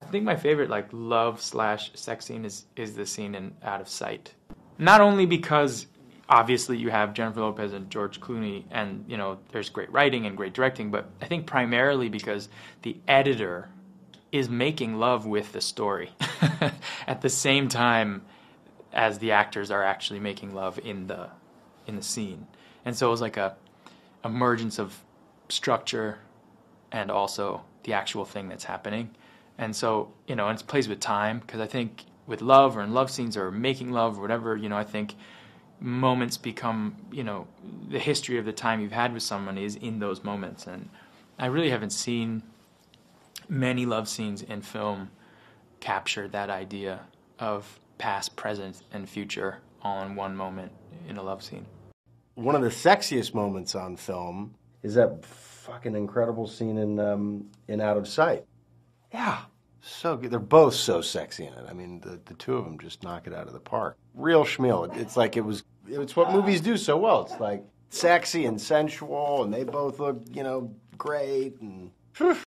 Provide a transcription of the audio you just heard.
I think my favorite like love slash sex scene is the scene in Out of Sight. Not only because obviously you have Jennifer Lopez and George Clooney and, you know, there's great writing and great directing, but I think primarily because the editor is making love with the story at the same time as the actors are actually making love in the scene. And so it was like a emergence of structure and also the actual thing that's happening. And so, you know, and it plays with time, because I think with love or in love scenes or making love or whatever, you know, I think moments become, you know, the history of the time you've had with someone is in those moments. And I really haven't seen many love scenes in film capture that idea of past, present, and future all in one moment in a love scene. One of the sexiest moments on film is that fucking incredible scene in Out of Sight. Yeah, so good. They're both so sexy in it. I mean, the two of them just knock it out of the park. Real schmeal. It's like it's what movies do so well. It's like sexy and sensual, and they both look, you know, great. And